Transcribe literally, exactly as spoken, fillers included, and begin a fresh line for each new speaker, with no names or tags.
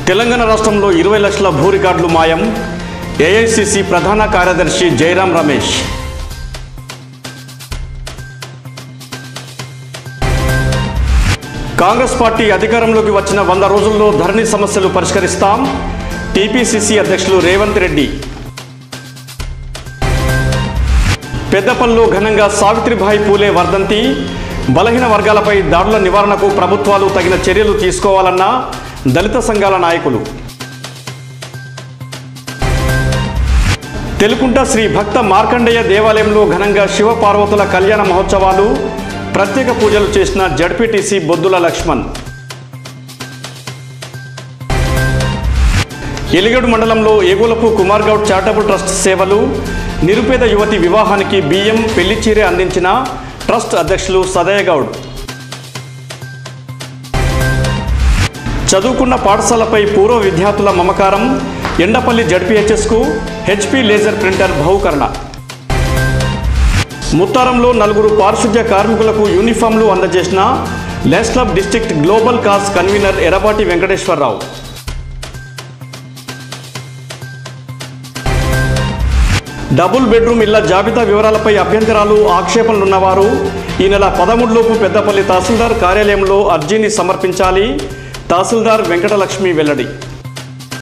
తెలంగాణ రాష్ట్రంలో ఇరవై లక్షల భూ రికార్డులు మాయం. ఏఐసిసి ప్రధాన కార్యదర్శి జైరాం రమేష్. కాంగ్రెస్ పార్టీ అధికారంలోకి వచ్చిన వంద రోజుల్లో ధరణి సమస్యలు పరిష్కరిస్తాం. టీపీసీసీ అధ్యక్షులు రేవంత్ రెడ్డి. పెద్దపల్లిలో ఘనంగా సావిత్రిబాయి పూలే వర్ధంతి. బలహీన వర్గాలపై దాడుల నివారణకు ప్రభుత్వాలు తగిన చర్యలు తీసుకోవాలన్న దళిత సంఘాల నాయకులు. తెలుకుంట శ్రీ భక్త మార్కండేయ దేవాలయంలో ఘనంగా శివపార్వతుల కళ్యాణ మహోత్సవాలు. ప్రత్యేక పూజలు చేసిన జడ్పీటీసీ బొద్దుల లక్ష్మణ్. ఎలిగేడు మండలంలో ఏగోలపు కుమార్ గౌడ్ చారిటబుల్ ట్రస్ట్ సేవలు. నిరుపేద యువతి వివాహానికి బియ్యం పెళ్లిచీరె అందించిన ట్రస్ట్ అధ్యక్షులు సదయ్య గౌడ్. చదువుకున్న పాఠశాలపై పూర్వ విద్యార్థుల మమకారం. ఎండపల్లి జడ్పీహెచ్ఎస్కు హెచ్పీ లేజర్ ప్రింటర్ బహుకరణ. ముత్తారంలో నలుగురు పారిశుద్ధ్య కార్మికులకు యూనిఫామ్లు అందజేసిన Lions Club district global cause convener Errapati Venkateswararao. Double bedroom ఇళ్ల జాబితా వివరాలపై అభ్యంతరాలు, ఆక్షేపణలున్నవారు ఈ నెల పదమూడులోపు పెద్దపల్లి తహసీల్దార్ కార్యాలయంలో అర్జీని సమర్పించాలి. తహసీల్దార్ వెంకటలక్ష్మి వెల్లడి.